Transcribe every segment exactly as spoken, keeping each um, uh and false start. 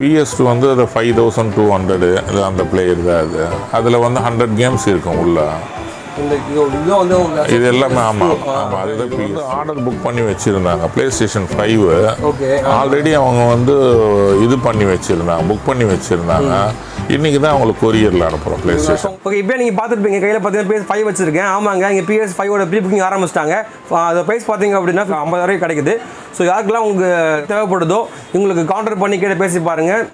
P S two வந்து அது five thousand two hundred அது அந்த பிளேயர் தான் அது. அதில் வந்து ஹண்ட்ரட் கேம்ஸ் இருக்கும் உள்ள. இந்த இது வந்து இது எல்லாமே ஆமாம் ஆமாம் அதுதான் வந்து ஆர்டர் புக் பண்ணி வச்சுருந்தாங்க PlayStation five. Okay already அவங்க வந்து இது பண்ணி வச்சுருந்தாங்க புக் பண்ணி வச்சுருந்தாங்க. இன்றைக்கி தான் அவங்களுக்கு கொரியரில் அனுப்புகிறோம் ப்ளே ஸ்டேஷன். ஓகே இப்போ நீங்கள் பார்த்துருப்பீங்க கையில் பார்த்தீங்கன்னா P S five வச்சுருக்கேன். ஆமாங்க இங்கே P S five ஓட ப்ரீ புக்கிங் ஆரம்பிச்சிட்டாங்க. அது ப்ரைஸ் பார்த்தீங்க அப்படின்னா ஐம்பதாயிரம் கிடைக்குது. ஸோ யாருக்கெல்லாம் உங்களுக்கு தேவைப்படுதோ உங்களுக்கு கவுண்டர் பண்ணி கேட்டு பேசி பாருங்கள்.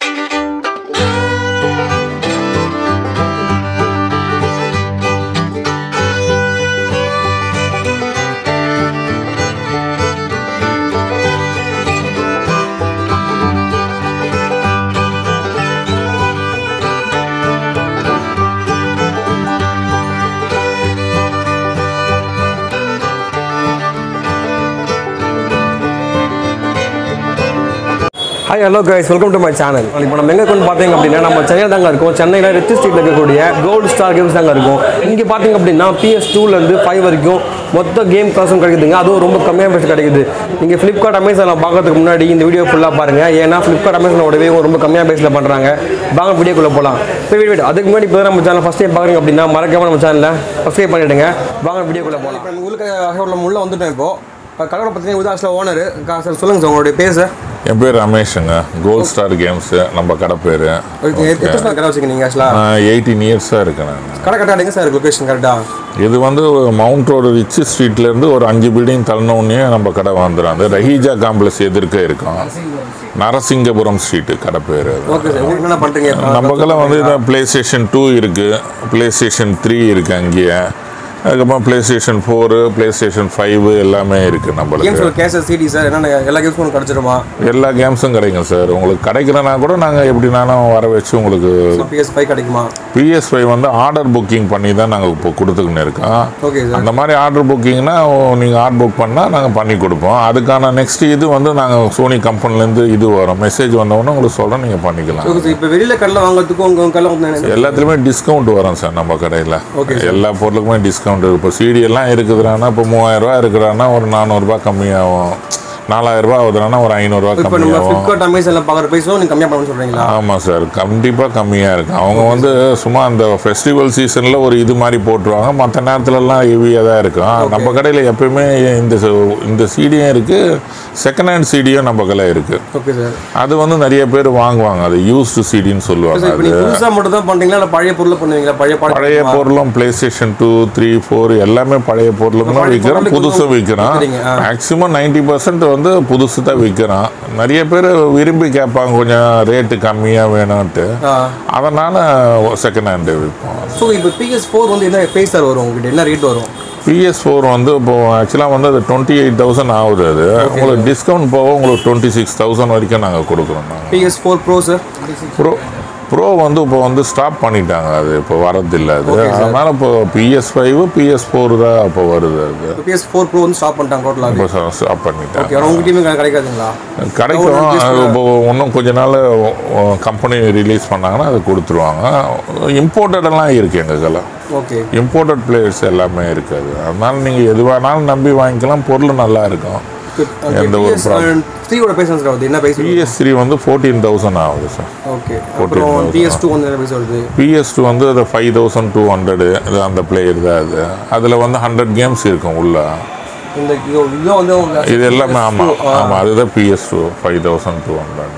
Hi hello guys, welcome to my channel. இப்போ நம்ம எங்கே கொண்டு பார்த்தீங்க அப்படின்னா நம்ம சென்னை தாங்க இருக்கோம். சென்னையில் ரிச் ஸ்ட்ரீட்டில் இருக்கக்கூடிய கோல்டு ஸ்டார் கேம்ஸ் தாங்க இருக்கும். இங்கே பார்த்தீங்க அப்படின்னா P S டூலேருந்து ஃபைவ் வரைக்கும் மொத்த கேம் காசும் கிடைக்குதுங்க. அதுவும் ரொம்ப கம்மியாக பேசி கிடைக்குது. நீங்கள் ஃப்ளிப்கார்ட் அமேசானில் பார்க்கறதுக்கு முன்னாடி இந்த வீடியோ ஃபுல்லாக பாருங்கள். ஏன்னா ஃப்ளிப்கார்ட் அமேசானோடவே ரொம்ப கம்மியாக பேஸில் பண்ணுறாங்க. வாங்க வீடியோக்குள்ளே போகலாம். இப்போ வீடியோ அதுக்கு முன்னாடி இப்போ நம்ம சேனல் ஃபஸ்ட் டைம் பார்க்குறீங்க அப்படின்னா மறக்காம நம்ம சேனலில் சப்ஸ்கிரைப் பண்ணிவிடுங்க. வாங்க வீடியோக்குள்ளே போகலாம். இப்போ உங்களுக்கு உள்ளே வந்துட்டேன். இப்போது கடவுளை பார்த்தீங்கன்னா உதாசில் ஓனர் சார், சொல்லுங்கள் சார் உங்களுடைய பேர் சார். என் பேர் ரமேஷுங்க. கோல்ட் ஸ்டார் கேம்ஸு நம்ம கடை பேர். கடை வச்சுக்கிங்க எயிட்டீன் இயர்ஸாக இருக்கேன் நான். கடை கரெக்டாக சார் லொக்கேஷன் கரெக்டாக இது வந்து மவுண்ட் ரோடு ரிச் ஸ்ட்ரீட்லேருந்து ஒரு அஞ்சு பில்டிங் தள்ளனோடனே நம்ம கடை வந்துடும். அந்த ரஹீஜா காம்ப்ளெக்ஸ் எதிர்க்க இருக்கும். நரசிங்கபுரம் ஸ்ட்ரீட்டு கடை பேர். என்ன பண்ணுறீங்க? நம்ம கடை வந்து இதான் ப்ளே ஸ்டேஷன் டூ இருக்குது, ப்ளே ஸ்டேஷன் த்ரீ இருக்குது அங்கேயே. அதுக்கப்புறம் PlayStation four, PlayStation five எல்லாமே இருக்குது நம்மளுக்கு. கேசஸ் சிடி சார் என்னென்ன எல்லா கேம்ஸும் கிடச்சிருமா? எல்லா கேம்ஸும் கிடைக்கும் சார். உங்களுக்கு கிடைக்கலனா கூட நாங்கள் எப்படினாலும் வர வச்சு உங்களுக்கு P S five கிடைக்குமா? P S five வந்து ஆர்டர் புக்கிங் பண்ணி தான் நாங்கள் இப்போ கொடுத்துக்கின்னு இருக்கோம். Okay sir. அந்த மாதிரி ஆர்டர் புக்கிங்னா நீங்கள் ஆர்டர் புக் பண்ணால் நாங்கள் பண்ணி கொடுப்போம். அதுக்கான நெக்ஸ்ட் இது வந்து நாங்கள் சோனி கம்பெனிலேருந்து இது வரும் மெசேஜ் வந்தவொடனே உங்களுக்கு சொல்கிறோம், நீங்கள் பண்ணிக்கலாம். இப்போ வெளியில் கடையில் வாங்குறதுக்கும் உங்கள் கடை எல்லாத்துலேயுமே டிஸ்கவுண்ட் வரும் சார் நம்ம கடையில். எல்லா பொருளுக்குமே டிஸ்கவுண்ட். இப்போ சிடி எல்லாம் இருக்குதுன்னா இப்போ மூவாயிரம் ரூபா இருக்கிறான்னா ஒரு நானூறுரூபா கம்மியாகும். நாலாயிரம் ரூபா ஆகுதுன்னா ஒரு ஐநூறுரூவா கம்மியாகும். ஆமாம் சார், கண்டிப்பாக கம்மியாக இருக்கும். அவங்க வந்து சும்மா அந்த ஃபெஸ்டிவல் சீசனில் ஒரு இது மாதிரி போட்டுருவாங்க. மற்ற நேரத்துலலாம் ஹெவியாக தான் இருக்கும். நம்ம கடையில் எப்பயுமே இந்த இந்த சிடியும் இருக்குது, செகண்ட் ஹேண்ட் சிடியும் நம்ம கடையில் இருக்குது. Okay sir. அது வந்து நிறைய பேர் வாங்குவாங்க. அது யூஸ்டு சிடின்னு சொல்லுவாங்க. பழைய பொருள் பண்ணுவீங்களா? பழைய பழைய பொருளும் PlayStation two three four எல்லாமே பழைய பொருளும் விற்கிறோம், புதுசும் விற்கிறோம். மேக்ஸிமம் நைன்டி பர்சன்ட் வந்து புதுசு தான் விற்கிறான். நிறைய பேர் விரும்பி கேட்பாங்க கொஞ்சம் ரேட்டு கம்மியாக வேணும்ட்டு. அதனால் செகண்ட் ஹேண்டு விற்போம். ஸோ இப்போ P S four வந்து என்ன பேஸ் சார் வரும் உங்கள்கிட்ட? என்ன ரேட் வரும்? P S four வந்து இப்போது ஆக்சுவலாக வந்து அது டுவெண்ட்டி எயிட் தௌசண்ட் ஆகுது. அது உங்களுக்கு டிஸ்கவுண்ட் போக உங்களுக்கு டுவெண்ட்டி சிக்ஸ் தௌசண்ட் வரைக்கும் நாங்கள் கொடுக்குறோம். P S four Pro sir. Pro pro வந்து இப்போ வந்து ஸ்டாப் பண்ணிட்டாங்க. அது இப்போ வரதில்லை. அது அதனால் இப்போ P S five P S four தான் இப்போ வருது. அது P S four Pro வந்து ஸ்டாப் பண்ணிட்டாங்க டோட்டலாக. இப்போ ஸ்டாப் பண்ணிட்டாங்க. உங்கள்கிட்டயுமே கிடைக்காதுங்களா? கிடைக்கும். அது இப்போ இன்னும் கொஞ்ச நாள் கம்பெனி ரிலீஸ் பண்ணாங்கன்னா அது கொடுத்துருவாங்க. இம்போர்ட்டடெல்லாம் இருக்குது எங்களுக்கெல்லாம். ஓகே. இம்போர்ட்டட் பிளேயர்ஸ் எல்லாமே இருக்குது. அதனால் நீங்கள் எது வேணாலும் நம்பி வாங்கிக்கலாம். பொருள் நல்லா இருக்கும். எந்த ஒரு ப்ராப்ளம். P S three வந்து ஃபோர்டீன் தௌசண்ட் ஆகுது சார். ஓகே. அப்புறம் P S two வந்து என்ன பிரைஸ் வருது? P S two வந்து அது ஃபைவ் தௌசண்ட் டூ ஹண்ட்ரட் அது அந்த பிளேயர் தான் அது. அதில் வந்து ஹண்ட்ரட் கேம்ஸ் இருக்கும் உள்ள. இந்த இது வந்து இது எல்லாமே ஆமாம் ஆமாம் அதுதான் P S two five thousand two hundred.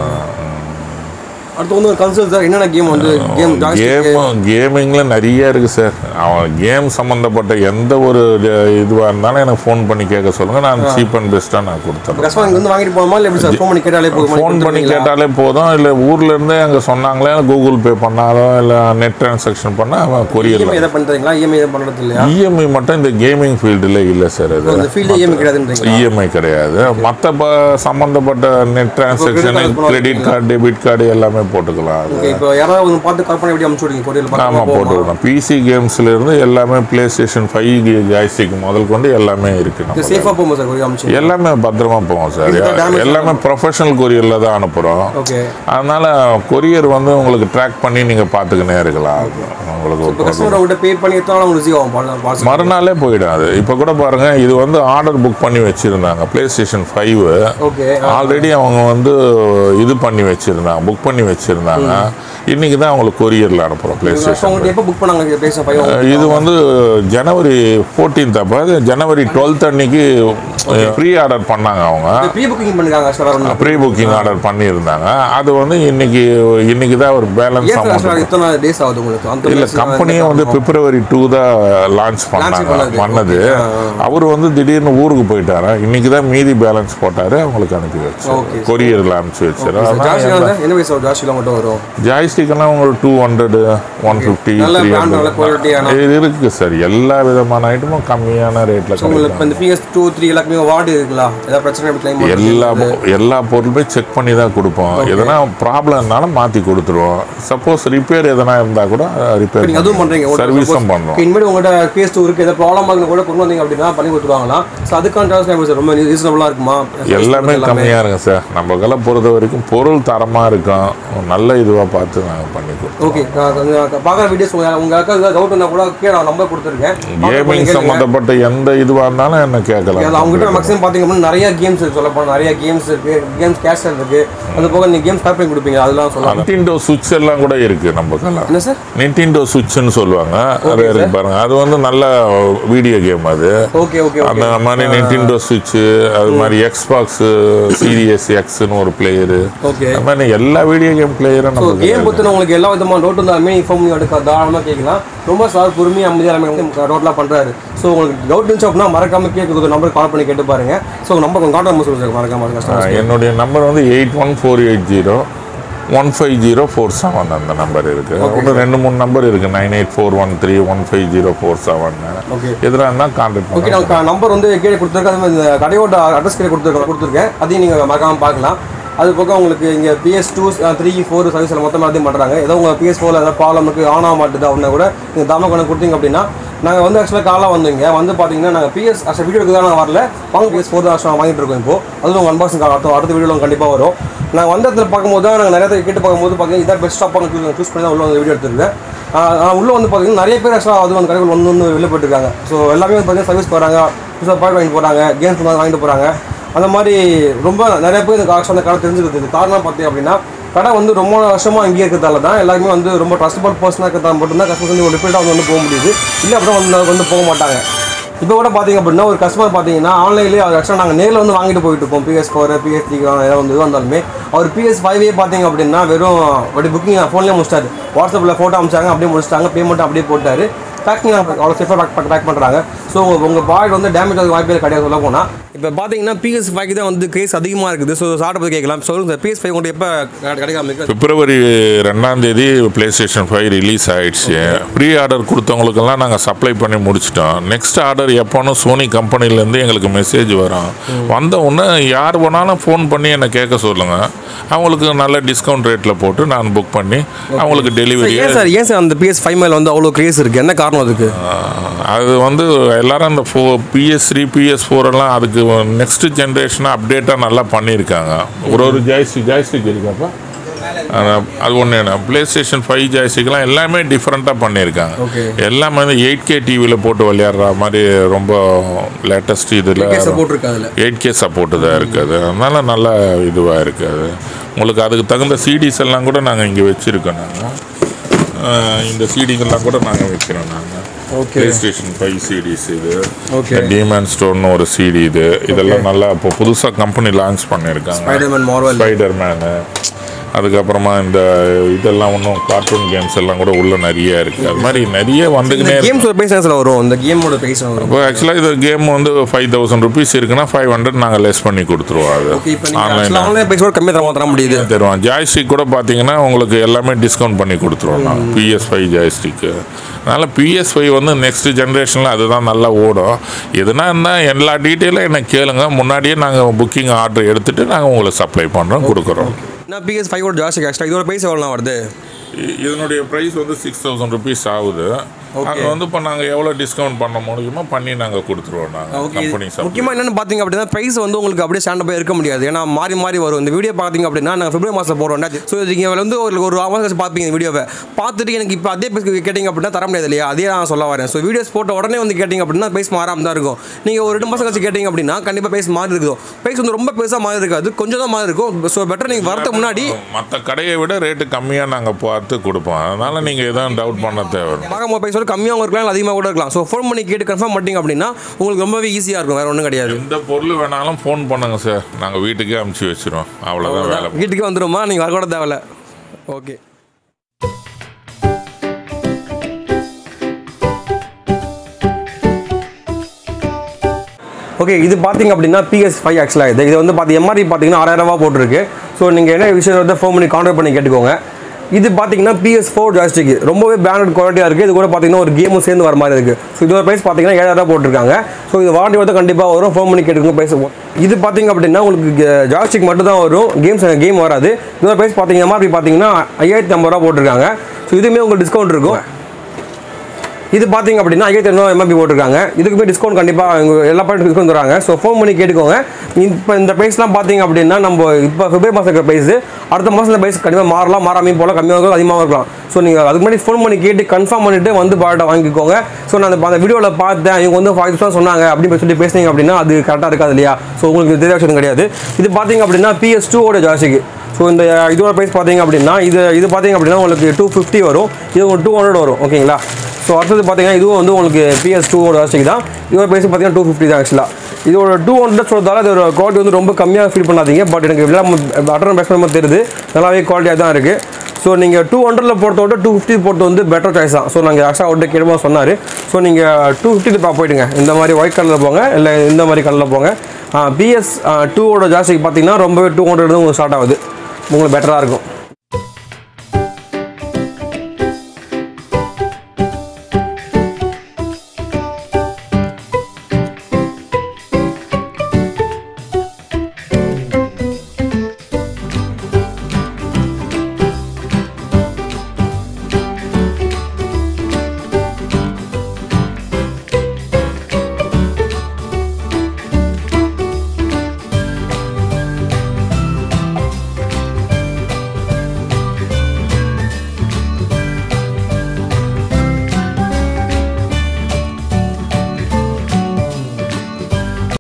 அடுத்து வந்து கன்சோல் சார் என்னென்ன கேம் வந்து கேம் கேம் கேமிங்கில் நிறைய இருக்குது சார். அவன் கேம் சம்மந்தப்பட்ட எந்த ஒரு இதுவாக இருந்தாலும் எனக்கு ஃபோன் பண்ணி கேட்க சொல்லுங்கள். நான் சீப் அண்ட் பெஸ்ட்டாக நான் கொடுத்துறேன். கஸ்டமர் வந்து வாங்கிட்டு போகணுமா இல்லை எப்படி சார்? ஃபோன் பண்ணி கேட்டாலே போதும். ஃபோன் பண்ணி கேட்டாலே போதும். இல்லை ஊர்லேருந்தே அங்கே சொன்னாங்களே கூகுள் பே பண்ணாலோ இல்லை நெட் ட்ரான்சாக்ஷன் பண்ணால் அவன் கொரியர் எதை பண்ணுறீங்களா? இஎம்ஐ எதை பண்ணுறது இல்லையா? இஎம்ஐ மட்டும் இந்த கேமிங் ஃபீல்டில் இல்லை சார். அது இந்த ஃபீல்டு இஎம்ஐ கிடையாதுன்றீங்க? இஎம்ஐ கிடையாது. மற்ற சம்மந்தப்பட்ட net transaction, credit card, debit card எல்லாமே எல்லாமே போட்டுக்கலாம். ஓகே, இப்போ யாராவது பார்த்து கால் பண்ணி எப்படி அனுப்பிச்சு விடுங்க கொரியர்? ஆமாம், போட்டு விடணும். பிசி கேம்ஸ்லேருந்து எல்லாமே பிளே ஸ்டேஷன் ஃபைவ் ஜாய்ஸ்டிக் முதல் கொண்டு எல்லாமே இருக்குது. சேஃபாக போகும் சார் கொரியர் அனுப்பிச்சு? எல்லாமே பத்திரமா போவோம் சார். எல்லாமே ப்ரொஃபஷனல் கொரியரில் தான் அனுப்புகிறோம். ஓகே, அதனால் கொரியர் வந்து உங்களுக்கு ட்ராக் பண்ணி நீங்கள் பார்த்துக்கினே இருக்கலாம். உங்களுக்கு மறுநாளே போயிடாது. இப்போ கூட பாருங்கள், இது வந்து ஆர்டர் புக் பண்ணி வச்சுருந்தாங்க பிளே ஸ்டேஷன் ஃபைவ். ஆல்ரெடி அவங்க வந்து இது பண்ணி வச்சுருந்தாங்க, புக் பண்ணி வச்சுருந்தாங்க. இன்னைக்கு தான் அவங்களுக்கு கொரியரில் அனுப்புகிறோம் பிளே ஸ்டேஷன். எப்போ புக் பண்ணாங்க? இது வந்து ஜனவரி ஃபோர்டீன்த் அப்போ ஜனவரி டுவெல்த் அன்னைக்கு ப்ரீ ஆர்டர் பண்ணாங்க. அவங்க ப்ரீ புக்கிங் பண்ணிருக்காங்க. ப்ரீ புக்கிங் ஆர்டர் பண்ணியிருந்தாங்க. அது வந்து இன்னைக்கு இன்னைக்கு தான் ஒரு பேலன்ஸ் இல்லை. கம்பெனியும் வந்து பிப்ரவரி டூ தான் லான்ச் பண்ணாங்க பண்ணது. அவர் வந்து திடீர்னு ஊருக்கு போயிட்டாரு. இன்னைக்கு தான் மீதி பேலன்ஸ் போட்டாரு, அவங்களுக்கு அனுப்பி வச்சு கொரியரில் அனுப்பிச்சு வச்சிடும். ஜாய்ஸ்டிக்கெல்லாம் உங்களுக்கு டூ ஹண்ட்ரட் ஒன் ஃபிஃப்டி இது இருக்கு சார். எல்லா விதமான ஐட்டமும் கம்மியான ரேட்ல எல்லா எல்லா பொருளுமே செக் பண்ணி தான் கொடுப்போம். எதனா ப்ராப்ளம்னாலும் மாற்றி கொடுத்துருவோம். சப்போஸ் ரிப்பேர் எதனா இருந்தால் கூட ரிப்பேர் சர்வீஸும் பண்ணுறோம். இனிமேல் உங்கள்கிட்ட பிஎஸ் டூ இருக்குது, எதாவது ப்ராப்ளம் ஆகுது கூட கொண்டு வந்தீங்க அப்படின்னா பண்ணி கொடுத்துருவாங்களா? ஸோ அதுக்கான சார் ரொம்ப ரீசனபுளாக இருக்குமா? எல்லாமே கம்மியாக இருக்கும் சார். நம்ம கலை பொறுத்த வரைக்கும் பொருள் தரமாக இருக்கும். நல்ல இதுவாக பார்த்து நாங்கள் பண்ணி கொடுத்தோம். ஓகே, பார்க்குற வீடியோஸ் உங்களுக்கு டவுட் இருந்தால் கூட கீழே நான் நம்பர் கொடுத்துருக்கேன். கேமிங் சம்மந்தப்பட்ட எந்த இதுவாக இருந்தாலும் என்ன கேட்கலாம். அவங்ககிட்ட மேக்ஸிமம் பார்த்தீங்க அப்படின்னா நிறைய கேம்ஸ் இருக்குது. சொல்ல போனால் நிறைய கேம்ஸ் இருக்குது, கேம்ஸ் கேஸ்டர் இருக்குது. அது போக நீங்கள் கேம்ஸ் பேக் பண்ணி கொடுப்பீங்க, அதெல்லாம் சொல்லலாம். நிண்டெண்டோ சுவிட்ச் எல்லாம் கூட இருக்குது நம்ம கலை. என்ன சார்? நிண்டெண்டோ சுவிட்ச்னு சொல்லுவாங்க. அது இருக்கு பாருங்க. அது வந்து நல்ல வீடியோ கேம். அது ஓகே ஓகே அந்த மாதிரி நிண்டெண்டோ சுவிட்ச், அது மாதிரி எக்ஸ்பாக்ஸ் சீரியஸ் எக்ஸ்னு ஒரு பிளேயரு. ஓகே, அது மாதிரி எல்லா வீடியோ கேம் பிளேயரும் நம்ம கேம் பற்றின உங்களுக்கு எல்லா விதமான டவுட் இருந்தாலுமே இன்ஃபார்ம் எடுக்க தாராளமாக கேட்கலாம். ரொம்ப சார் பொறுமையாக அமைதியாக ரோட்லாம் பண்ணுறாரு. ஸோ உங்களுக்கு டவுட் இருந்துச்சு அப்படின்னா மறக்காமல் கேட்குறது நம்பர் கால் பண்ணி கேட்டு பாருங்க. ஸோ நம்பர் கான்டாக்ட் நம்பர் சொல்லுங்கள் மறக்காமல் கஷ்டம். என்னுடைய நம்பர் வந்து eight one four eight zero one five zero four seven அந்த நம்பர் இருக்குது. ஒன்று ரெண்டு மூணு நம்பர் இருக்குது. Nine eight four one three one five zero four seven. Okay, எதிராக இருந்தால் கான்டாக்ட் ஓகே. நான் நம்பர் வந்து கீழே கொடுத்துருக்கேன். அது மாதிரி கடையோட அட்ரஸ் கீழே கொடுத்துருக்கேன் கொடுத்துருக்கேன் அதையும் நீங்கள் மறக்காமல் பார்க்கலாம். அது போக உங்களுக்கு இங்கே பிஎஸ் டூ த்ரீ ஃபோர் சர்வீஸில் மொத்தமாக அதையும் பண்ணுறாங்க. ஏதோ உங்கள் பிஎஸ் ஃபோரில் ஏதாவது ப்ராப்ளம் இருக்குது, ஆன் ஆக மாட்டுது அப்படின்னா கூட நீங்கள் தாம கொண்டு கொடுத்தீங்க அப்படின்னா நாங்கள் வந்து ஆக்சுவலாக காலாக வந்தீங்க வந்து பார்த்தீங்கன்னா நாங்கள் பிஎஸ் ஆக்சுவல் வீடியோக்கு தான் நாங்கள் வரல. வாங்க பிஎஸ் ஃபோர் தான் ஆக்சுவலாக வாங்கிட்டு இருக்கோம். இப்போ அதுவும் உங்கள் அன்பாக்சிங் அடுத்த அடுத்த வீடியோவில் கண்டிப்பாக வரும். நாங்கள் வந்த இடத்துல பார்க்கும்போது தான் நாங்கள் நிறைய கேட்டு பார்க்கும்போது பார்த்தீங்கன்னா இதான் பெஸ்ட் ஸ்டாப் சூஸ் சூஸ் பண்ணி தான் உள்ள வந்து வீடியோ எடுத்துருக்கேன். உள்ளே வந்து பார்த்தீங்கன்னா நிறைய பேர் ஆக்சுவலாக அது வந்து கடைகள் ஒன்று ஒன்று வெளில போயிட்டுருக்காங்க. ஸோ எல்லாமே வந்து பார்த்தீங்கன்னா சர்வீஸ் போகிறாங்க, புதுசாக பாயிண்ட் வாங்கிட்டு போகிறாங்க, கேம்ஸ் வாங்கிட்டு போகிறாங்க. அந்த மாதிரி ரொம்ப நிறைய பேர் இந்த காசு அந்த கடை தெரிஞ்சுக்கிறது காரணம் பார்த்தீங்க அப்படின்னா கடை வந்து ரொம்ப வருஷமாக இங்கே இருக்கிறதால தான் எல்லாருமே வந்து ரொம்ப ட்ரஸ்டபுள் பர்சனாக இருக்கிறதா மட்டும்தான் கஸ்டமர்ஸ் வந்து ஒரு ரிப்பீட்டாக வந்து வந்து போக முடியுது. இல்லை அப்படின்னா வந்து வந்து போக மாட்டாங்க. இப்போ கூட பார்த்தீங்க அப்படின்னா ஒரு கஸ்டமர் பார்த்தீங்கன்னா ஆன்லைன்லேயே அவர் ஆக்சுவலாக நாங்கள் நேரில் வந்து வாங்கிட்டு போயிட்டு இருக்கோம். பிஎஸ் ஃபோர் பிஎஸ் த்ரீ ஏதாவது வந்து இது வந்தாலுமே அவர் பிஎஸ் ஃபைவே பார்த்தீங்க அப்படின்னா வெறும் அப்படி புக்கிங் ஃபோன்லேயே முடிச்சிட்டாரு. வாட்ஸ்அப்பில் ஃபோட்டோ அனுப்பிச்சாங்க, அப்படியே முடிச்சிட்டாங்க, பேமெண்ட் அப்படியே போட்டார். பேக்கிங் அவ்வளோ சேஃபாக பேக் பேக் பண்ணுறாங்க. ஸோ உங்கள் ப்ராடக்ட் வந்து டேமேஜ் ஆக வாய்ப்பே கிடையாது சொல்ல போனால். இப்போ பார்த்தீங்கன்னா பிஎஸ் ஃபைவ் தான் வந்து கிரேஸ் அதிகமாக இருக்குது. ஸோ சார்ட் பற்றி கேட்கலாம். சொல்லுங்கள் சார், பிஎஸ் ஃபைவ் உங்களுக்கு எப்போ கிடைக்காம? பிப்ரவரி ரெண்டாம் தேதி பிளே ஸ்டேஷன் ஃபைவ் ரிலீஸ் ஆகிடுச்சு. ப்ரீ ஆர்டர் கொடுத்தவங்களுக்கெல்லாம் நாங்கள் சப்ளை பண்ணி முடிச்சிட்டோம். நெக்ஸ்ட் ஆர்டர் எப்போன்னு சோனி கம்பெனிலேருந்து எங்களுக்கு மெசேஜ் வரும். வந்த உடனே யார் வேணாலும் ஃபோன் பண்ணி என்னை கேட்க சொல்லுங்கள். அவங்களுக்கு நல்ல டிஸ்கவுண்ட் ரேட்டில் போட்டு நான் புக் பண்ணி அவங்களுக்கு டெலிவரி. ஏன் சார் ஏன் சார் அந்த பிஎஸ் ஃபைவ் மேலே வந்து அவ்வளோ கிரேஸ் இருக்குது? என்ன காரணம் அதுக்கு? அது வந்து எல்லாரும் அந்த ஃபோ பிஎஸ் த்ரீ பிஎஸ் ஃபோர் எல்லாம் அதுக்கு நெக்ஸ்ட் ஜென்ரேஷனாக அப்டேட்டாக நல்லா பண்ணியிருக்காங்க. ஒரு ஒரு ஜாய்ஸ்டிக் ஜாய்ஸ்டிக் இருக்கப்போ அது ஒன்று என்ன பிளே ஸ்டேஷன் ஃபைவ் ஜாய்ஸ்டிக்லாம் எல்லாமே டிஃப்ரெண்ட்டாக பண்ணியிருக்காங்க. எல்லாமே வந்து எயிட் கே டிவியில் போட்டு விளையாடுற மாதிரி ரொம்ப லேட்டஸ்ட் இதில் எயிட் கே சப்போர்ட்டு தான் இருக்குது. அதனால நல்லா இதுவாக இருக்குது. உங்களுக்கு அதுக்கு தகுந்த சிடிஸ் எல்லாம் கூட நாங்கள் இங்கே வச்சுருக்கோம். நாங்கள் இந்த சிடிங்கெல்லாம் கூட நாங்கள் வைக்கிறோம். நாங்கள் பிளே ஸ்டேஷன் ஃபைவ் சிடிஸ் இது, டீமன் ஸ்டோர்னு ஒரு சிடி இது, இதெல்லாம் நல்லா இப்போ புதுசாக கம்பெனி லான்ச் பண்ணியிருக்காங்க. ஸ்பைடர் மேனு, அதுக்கப்புறமா இந்த இதெல்லாம் ஒன்றும் கார்ட்டூன் கேம்ஸ் எல்லாம் கூட உள்ள நிறைய இருக்குது. அது மாதிரி நிறைய வந்துக்கினே கேம்ஸோட ப்ரைஸ் வரும். இந்த கேமோட ப்ரைஸ் வரும். இப்போ ஆக்சுவலாக இது கேம் வந்து ஃபைவ் தௌசண்ட் ருபீஸ் இருக்குன்னா ஃபைவ் ஹண்ட்ரட் நாங்கள் லெஸ் பண்ணி கொடுத்துருவோம். அது ஆன்லைன் ஆன்லைன் ப்ரைஸோட கம்மியாக தர முடியுது தருவோம். ஜாய்ஸ்டிக் கூட பார்த்தீங்கன்னா உங்களுக்கு எல்லாமே டிஸ்கவுண்ட் பண்ணி கொடுத்துருவோம் நான் பிஎஸ் ஃபைவ் ஜாய்ஸ்டிக்கு. அதனால் பிஎஸ் ஃபைவ் வந்து நெக்ஸ்ட் ஜென்ரேஷனில் அதுதான் நல்லா ஓடும். எதுனா இருந்தால் எல்லா டீட்டெயிலும் எனக்கு கேளுங்க. முன்னாடியே நாங்கள் புக்கிங் ஆர்டர் எடுத்துகிட்டு நாங்கள் உங்களுக்கு சப்ளை பண்ணுறோம், கொடுக்குறோம். நான் P S five ஓட ஜாஸ்டிக் எக்ஸ்ட்ரா இதோட ப்ரைஸ் எவ்வளோ வருது? இதனுடைய ப்ரைஸ் வந்து சிக்ஸ் தௌசண்ட் ருபீஸ் ஆகுது. அது வந்து இப்போ நாங்கள் எவ்வளோ டிஸ்கவுண்ட் பண்ண முடியுமோ பண்ணி நாங்கள் கொடுத்துருவோம். நாங்கள் கம்பெனி முக்கியமாக என்னென்னு பார்த்தீங்க அப்படின்னா ப்ரைஸ் வந்து உங்களுக்கு அப்படியே ஸ்டாண்டப்பாக இருக்க முடியாது. ஏன்னா மாறி மாறி வரும். இந்த வீடியோ பார்த்தீங்க அப்படின்னா நாங்கள் பிப்ரவரி மாதம் போகிறோம். ஸோ நீங்கள் வந்து ஒரு ஒரு மாதம் கழிச்சு பார்ப்பீங்க இந்த வீடியோவை பார்த்துட்டு எனக்கு இப்போ அதே ப்ரைஸ் கேட்டிங்க அப்படின்னா தர முடியாது இல்லையா? அதே நான் சொல்ல வரேன். ஸோ வீடியோஸ் போட்ட உடனே வந்து கேட்டிங்க அப்படின்னா ப்ரைஸ் மாறாமல் தான் இருக்கும். நீங்கள் ஒரு ரெண்டு மாதம் கழிச்சு கேட்டிங்க அப்படின்னா கண்டிப்பாக ப்ரைஸ் மாறி இருக்கும். ப்ரைஸ் வந்து ரொம்ப பெருசாக மாறி இருக்காது, கொஞ்சம் தான் மாறி இருக்கும். ஸோ பெட்டர் நீங்கள் வரதுக்கு முன்னாடி மற்ற கடையை விட ரேட்டு கம்மியாக நாங்கள் பார்த்து கொடுப்போம். அதனால் நீங்கள் எதுவும் டவுட் பண்ண தேவை. பார்க்கும்போது ப்ரைஸ் வந்து கம்மியாக இருக்கலாம், அதிகமாக கூட இருக்கலாம். ஸோ ஃபோன் பண்ணி கேட்டு கன்ஃபார்ம் பண்ணிட்டீங்க அப்படின்னா உங்களுக்கு ரொம்பவே ஈஸியாக இருக்கும். வேறு ஒன்றும் கிடையாது. எந்த பொருள் வேணாலும் ஃபோன் பண்ணுங்க சார், நாங்கள் வீட்டுக்கே அனுப்பிச்சி வச்சிருவோம். அவ்வளோதான் வேலை. வீட்டுக்கே வந்துடுமா? நீங்கள் வர கூட தேவையில்ல. ஓகே. ஓகே, இது பார்த்தீங்க அப்படின்னா P S five ஆக்சுவலாக இது இது வந்து பார்த்து எம்ஆர்பி பார்த்தீங்கன்னா ஆறாயிரம் ரூபா போட்டிருக்கு. ஸோ நீங்கள் என்ன விஷயம் வந்து ஃபோன் பண்ணி கான்டாக்ட் பண்ணி கேட்டுக்கோங்க. இது பார்த்தீங்கன்னா P S four ஜாஸ்டிக் ரொம்பவே பிராண்டட் குவாலிட்டியாக இருக்குது. இது கூட பார்த்தீங்கன்னா ஒரு கேமும் சேர்ந்து வர மாதிரி இருக்குது. ஸோ இதோட ப்ரைஸ் பார்த்தீங்கன்னா ஏழாயிரம் போட்டிருக்காங்க. ஸோ இது வாரண்டி வந்து கண்டிப்பாக வரும். ஃபோன் பண்ணி கேட்டுக்கோங்க ப்ரைஸ். இது பார்த்தீங்க அப்படின்னா உங்களுக்கு ஜாஸ்டிக் மட்டும் தான் வரும், கேம்ஸ் கேம் வராது. இதோட ப்ரைஸ் பார்த்தீங்கன்னா எம்ஆர்பி பார்த்தீங்கன்னா ஐயாயிரத்தி ஐம்பது ரூபா போட்டிருக்காங்க. ஸோ இதுவுமே உங்களுக்கு டிஸ்கவுண்ட் இருக்கும். இது பார்த்தீங்க அப்படின்னா ஐயாயிரத்தி ஐநூறு எம்எம்பி போட்டிருக்காங்க. இதுக்குமே டிஸ்கவுண்ட் கண்டிப்பாக எங்கள் எல்லா பாயிண்ட் டிஸ்கவுண்ட் தராங்க. ஸோ ஃபோன் பண்ணி கேட்டுக்கோங்க. இப்போ இந்த ப்ரைஸ்லாம் பார்த்தீங்க அப்படின்னா நம்ம இப்போ பிப்ரவரி மாதம் இருக்கிற ப்ரைஸ் அடுத்த மாதம் இந்த ப்ரைஸ் கண்டிப்பாக மாறலாம், மாறாமையும் போகலாம், கம்மியாக இருக்கும், அதிகமாக இருக்கலாம். ஸோ நீங்கள் அதுக்கு முன்னாடி ஃபோன் பண்ணி கேட்டு கன்ஃபார்ம் பண்ணிவிட்டு வந்து ப்ராடக்ட்டை வாங்கிக்கோங்க. ஸோ நான் அந்த வீடியோவில் பார்த்தேன், இவங்க வந்து ஃபைவ் தௌசண்ட் சொன்னாங்க அப்படின்னு சொல்லி பேசுனீங்க அப்படின்னா அது கரெக்டாக இருக்காது இல்லையா? ஸோ உங்களுக்கு தெரிய விஷயம் கிடையாது. இது பார்த்தீங்க அப்படின்னா P S two ஓட ஜாஸ்டிக். ஸோ இந்த இதோட ப்ரைஸ் பார்த்தீங்க அப்படின்னா இது இது பார்த்தீங்க அப்படின்னா உங்களுக்கு டூ ஃபிஃப்டி வரும். இது உங்களுக்கு டூ ஹண்ட்ரட் வரும். ஓகேங்களா? ஸோ அடுத்தது பார்த்தீங்கன்னா இதுவும் வந்து உங்களுக்கு P S two ஓட ஜாஸ்டிக் தான். இதோட ப்ரைஸ் பார்த்தீங்கன்னா டூ ஃபிஃப்டி தான் ஆக்சுவலாக. இதோட டூ ஹண்ட்ரட் சொல்றதால இதோட குவாலிட்டி வந்து ரொம்ப கம்மியாக ஃபீல் பண்ணாதீங்க. பட் எனக்கு எல்லாம் அட்டன் பேஸ் பண்ணும்போது தெரியுது நல்லாவே குவாலிட்டியாக தான் இருக்குது. ஸோ நீங்கள் டூ ஹண்ட்ரடில் போகிறத விட டூ ஃபிஃப்டி போகிறது வந்து பெட்டர் சாய்ஸ் தான். ஸோ நாங்கள் ஆக்சுவலாக அவர்கிட்ட கேட்கும்போது சொன்னார். ஸோ நீங்கள் டூ ஃபிஃப்டிக்கு போயிடுங்க. இந்த மாதிரி ஒயிட் கலரில் போங்க, இல்லை இந்த மாதிரி கலரில் போங்க. P S two ஓட ஜாஸ்திக்கு பார்த்தீங்கன்னா ரொம்பவே டூ ஹண்ட்ரட் தான் உங்களுக்கு ஸ்டார்ட் ஆகுது, உங்களுக்கு பெட்டராக இருக்கும்.